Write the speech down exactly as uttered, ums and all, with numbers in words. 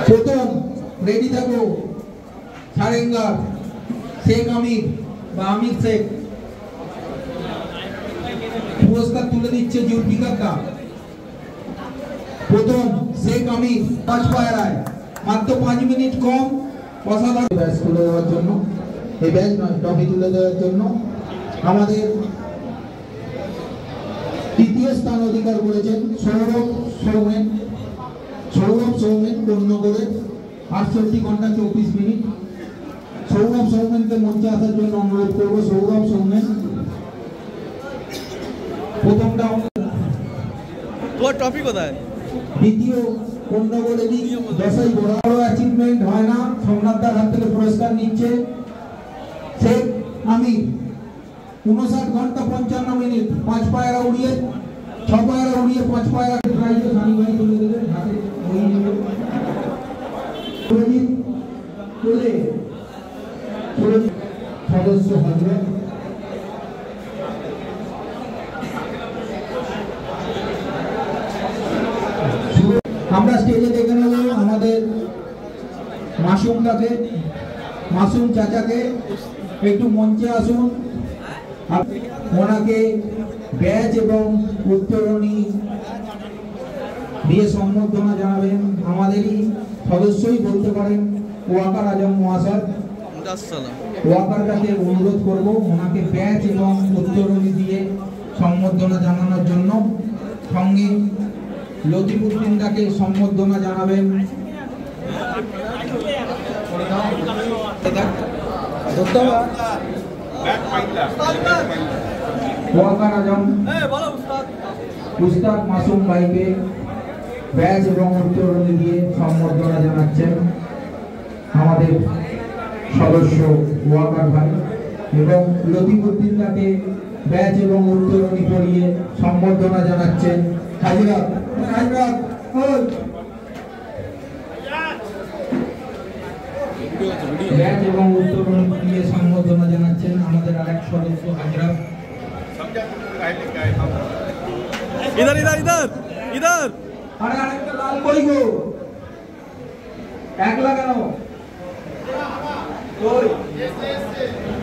প্রথম রেডি থাকো সারেঙ্গার শেখ আমির বা আমির শেখ পুরস্কার তুলে দিচ্ছে জুলফিকারটা। প্রথম শেখ আমির পাঁচ পায়রায় মাত্র পাঁচ মিনিট কম অসাধারণ ব্যাচ তুলে দেওয়ার জন্য এই ব্যাচ নয় ট্রফি তুলে দেওয়ার জন্য আমাদের তৃতীয় স্থান অধিকার করেছেন সৌরভ সৌমেন। সৌরভ সৌমেন কোন্নগরে আটষট্টি ঘন্টা চব্বিশ মিনিট। সৌরভ সৌমেনকে মঞ্চে আসার জন্য অনুরোধ করবো। সৌরভ সৌমেন প্রথমটা তোমার টপিক কোথায়? দ্বিতীয় কোন্নগরে দশই বড় অ্যাচিভমেন্ট হয় না। সোমনাথদার হাত থেকে পুরস্কার নিচ্ছে শেখ আমির উনষাট ঘন্টা পঞ্চান্ন মিনিট পাঁচ পায়রা উড়িয়ে ছ পায়রা উড়িয়ে পাঁচ পায়রা প্রাইজে সানি ভাই তুলে দেবেন হাতে ওই নেবে সুরজিৎ তুলে সুরজিৎ সদস্য হবে। আমরা স্টেজে দেখে নেব আমাদের মাসুম কাকে মাসুম চাচাকে একটু মঞ্চে আসুন। ওনাকে ব্যাচ এবং উত্তরণী দিয়ে সম্বর্ধনা জানাবেন আমাদেরই সদস্যই বলতে পারেন ওয়াকার আজম মহাশয়। ওয়াকার কাছে অনুরোধ করব ওনাকে ব্যাচ এবং উত্তরণী দিয়ে সম্বর্ধনা জানানোর জন্য। সঙ্গে লতিফুদ্দিন তাকে সম্বর্ধনা জানাবেন। ওয়াকার আজম উস্তাদ মাসুম ভাইকে ব্যাচ এবং উত্তরণী দিয়ে সম্বর্ধনা জানাচ্ছেন আমাদের সদস্য ওয়াকার ভাই এবং লতিফুদ্দিন তাকে ব্যাচ এবং উত্তরণী পরিয়ে সম্বর্ধনা জানাচ্ছেন হাজিরা হাজিরা ব্যাচ এবং উত্তরণ দিয়ে সম্বোধনা জানাচ্ছেন আমাদের আরেক সদস্য হাজরা। ইধার ইধার ইধার ইধার আরে আরেকটা লাল কই গো এক লাগানো কই